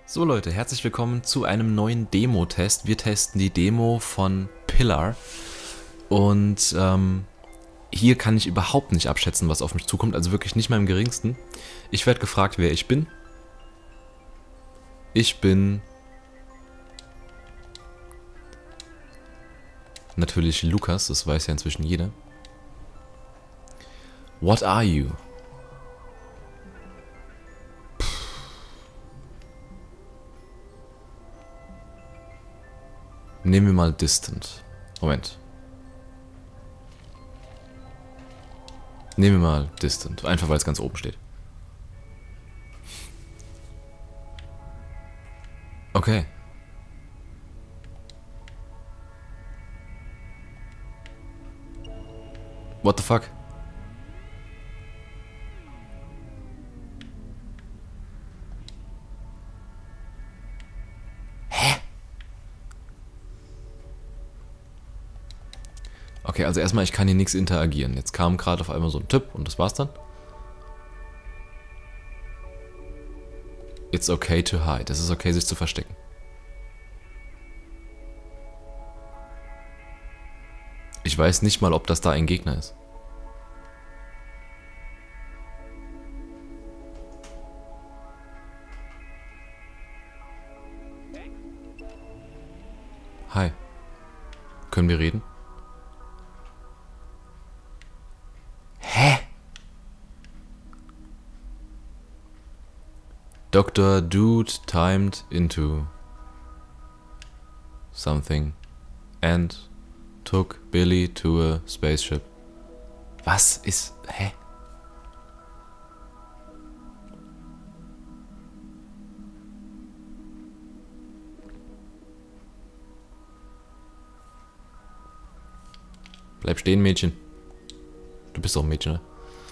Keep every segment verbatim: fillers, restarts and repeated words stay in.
So Leute, herzlich willkommen zu einem neuen Demo-Test. Wir testen die Demo von Pillar und ähm, hier kann ich überhaupt nicht abschätzen, was auf mich zukommt, also wirklich nicht mal im geringsten. Ich werde gefragt, wer ich bin. Ich bin natürlich Lukas, das weiß ja inzwischen jeder. What are you? Nehmen wir mal Distant. Moment. Nehmen wir mal Distant. Einfach weil es ganz oben steht. Okay. What the fuck? Okay, also erstmal, ich kann hier nichts interagieren. Jetzt kam gerade auf einmal so ein Tipp und das war's dann. It's okay to hide. Es ist okay, sich zu verstecken. Ich weiß nicht mal, ob das da ein Gegner ist. Hi. Können wir reden? Doctor Dude timed into something and took Billy to a spaceship. Was ist... Hä? Bleib stehen, Mädchen. Du bist doch ein Mädchen, ne?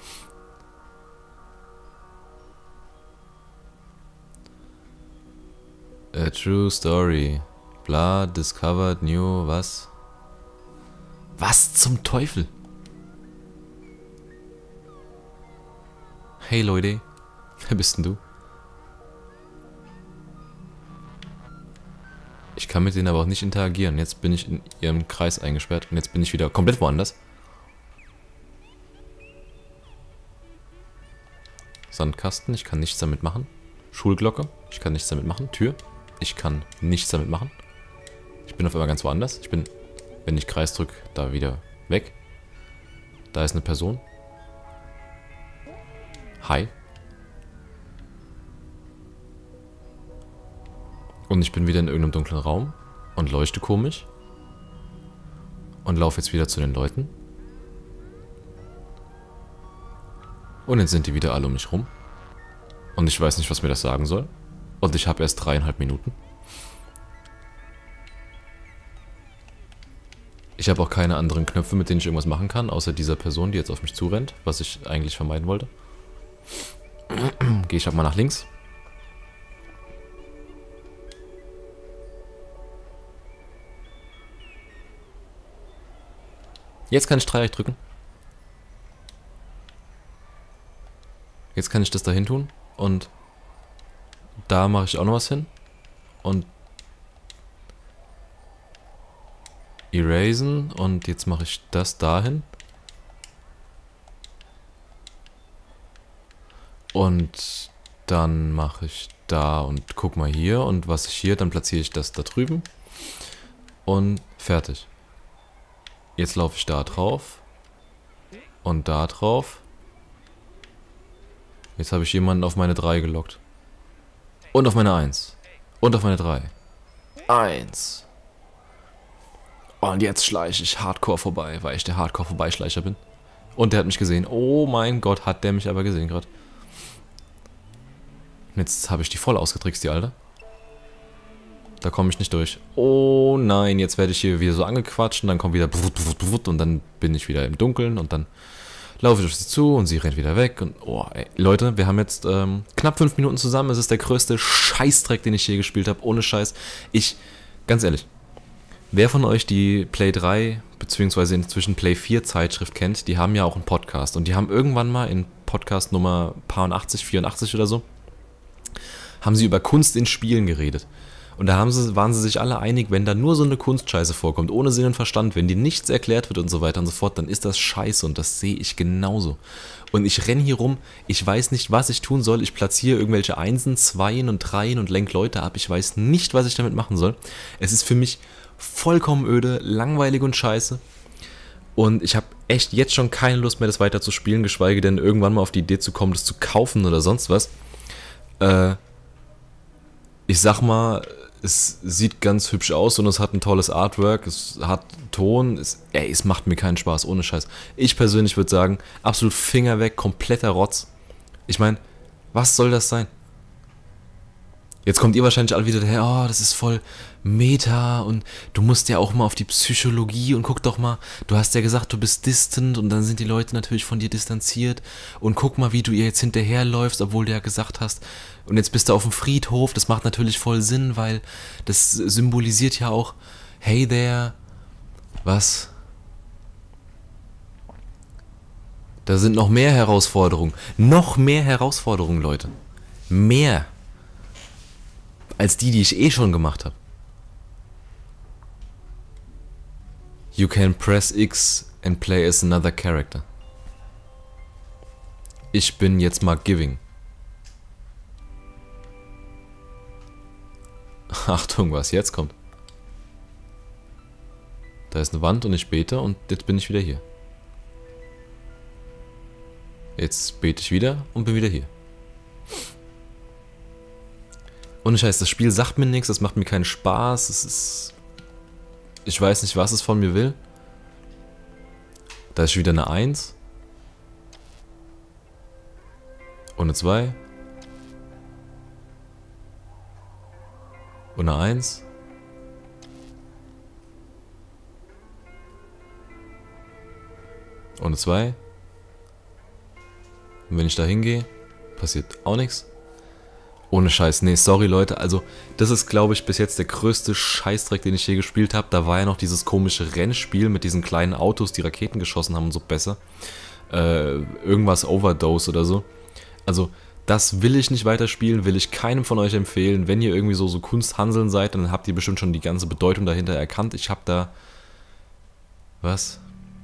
A true story. Bla, discovered new, was? Was zum Teufel? Hey Leute, wer bist denn du? Ich kann mit denen aber auch nicht interagieren. Jetzt bin ich in ihrem Kreis eingesperrt und jetzt bin ich wieder komplett woanders. Sandkasten, ich kann nichts damit machen. Schulglocke, ich kann nichts damit machen. Tür. Ich kann nichts damit machen. Ich bin auf einmal ganz woanders. Ich bin, wenn ich Kreis drücke, da wieder weg. Da ist eine Person. Hi. Und ich bin wieder in irgendeinem dunklen Raum und leuchte komisch. Und laufe jetzt wieder zu den Leuten. Und jetzt sind die wieder alle um mich rum. Und ich weiß nicht, was mir das sagen soll. Und ich habe erst dreieinhalb Minuten. Ich habe auch keine anderen Knöpfe, mit denen ich irgendwas machen kann, außer dieser Person, die jetzt auf mich zurennt, was ich eigentlich vermeiden wollte. Gehe ich halt mal nach links. Jetzt kann ich Dreieck drücken. Jetzt kann ich das dahin tun und da mache ich auch noch was hin. Und erasen. Und jetzt mache ich das dahin. Und dann mache ich da und guck mal hier. Und was ich hier, dann platziere ich das da drüben. Und fertig. Jetzt laufe ich da drauf. Und da drauf. Jetzt habe ich jemanden auf meine drei gelockt. Und auf meine eins. Und auf meine drei. eins. Und jetzt schleiche ich hardcore vorbei, weil ich der Hardcore-Vorbeischleicher bin. Und der hat mich gesehen. Oh mein Gott, hat der mich aber gesehen gerade. Jetzt habe ich die voll ausgetrickst, die Alte. Da komme ich nicht durch. Oh nein, jetzt werde ich hier wieder so angequatscht und dann kommt wieder und dann bin ich wieder im Dunkeln und dann laufe ich auf sie zu und sie rennt wieder weg und oh ey, Leute, wir haben jetzt ähm, knapp fünf Minuten zusammen. Es ist der größte Scheißdreck, den ich je gespielt habe, ohne Scheiß. Ich, ganz ehrlich, wer von euch die Play drei beziehungsweise inzwischen Play vier Zeitschrift kennt, die haben ja auch einen Podcast und die haben irgendwann mal in Podcast Nummer achtzig, vierundachtzig oder so, haben sie über Kunst in Spielen geredet. Und da haben sie, waren sie sich alle einig, wenn da nur so eine Kunstscheiße vorkommt, ohne Sinn und Verstand, wenn dir nichts erklärt wird und so weiter und so fort, dann ist das scheiße und das sehe ich genauso. Und ich renne hier rum, ich weiß nicht, was ich tun soll, ich platziere irgendwelche Einsen, Zweien und Dreien und lenk Leute ab, ich weiß nicht, was ich damit machen soll. Es ist für mich vollkommen öde, langweilig und scheiße. Und ich habe echt jetzt schon keine Lust mehr, das weiter zu spielen, geschweige denn irgendwann mal auf die Idee zu kommen, das zu kaufen oder sonst was. Äh, ich sag mal, es sieht ganz hübsch aus und es hat ein tolles Artwork, es hat Ton, es, ey, es macht mir keinen Spaß, ohne Scheiß. Ich persönlich würde sagen, absolut Finger weg, kompletter Rotz. Ich meine, was soll das sein? Jetzt kommt ihr wahrscheinlich alle wieder daher, oh, das ist voll Meta und du musst ja auch mal auf die Psychologie und guck doch mal, du hast ja gesagt, du bist distant und dann sind die Leute natürlich von dir distanziert und guck mal, wie du ihr jetzt hinterherläufst, obwohl du ja gesagt hast, und jetzt bist du auf dem Friedhof, das macht natürlich voll Sinn, weil das symbolisiert ja auch, hey there, was? Da sind noch mehr Herausforderungen, noch mehr Herausforderungen, Leute, mehr als die, die ich eh schon gemacht habe. You can press X and play as another character. Ich bin jetzt mal Giving. Achtung, was jetzt kommt. Da ist eine Wand und ich bete und jetzt bin ich wieder hier. Jetzt bete ich wieder und bin wieder hier. Ohne Scheiß, das Spiel sagt mir nichts, das macht mir keinen Spaß, es ist... Ich weiß nicht, was es von mir will. Da ist wieder eine eins. Und eine zwei. Und eine eins. Und eine zwei. Und wenn ich da hingehe, passiert auch nichts. Ohne Scheiß, nee, sorry Leute, also das ist, glaube ich, bis jetzt der größte Scheißdreck, den ich je gespielt habe. Da war ja noch dieses komische Rennspiel mit diesen kleinen Autos, die Raketen geschossen haben und so besser. Äh, irgendwas Overdose oder so. Also, das will ich nicht weiterspielen, will ich keinem von euch empfehlen. Wenn ihr irgendwie so, so Kunsthanseln seid, dann habt ihr bestimmt schon die ganze Bedeutung dahinter erkannt. Ich habe da... Was?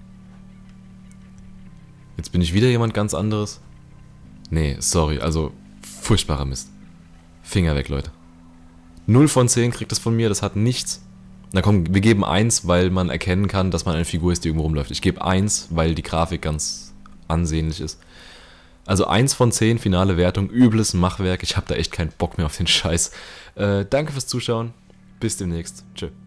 Jetzt bin ich wieder jemand ganz anderes? Nee, sorry, also furchtbarer Mist. Finger weg, Leute. null von zehn kriegt es von mir, das hat nichts. Na komm, wir geben eins, weil man erkennen kann, dass man eine Figur ist, die irgendwo rumläuft. Ich gebe eins, weil die Grafik ganz ansehnlich ist. Also eins von zehn, finale Wertung, übles Machwerk. Ich habe da echt keinen Bock mehr auf den Scheiß. Äh, danke fürs Zuschauen. Bis demnächst. Tschö.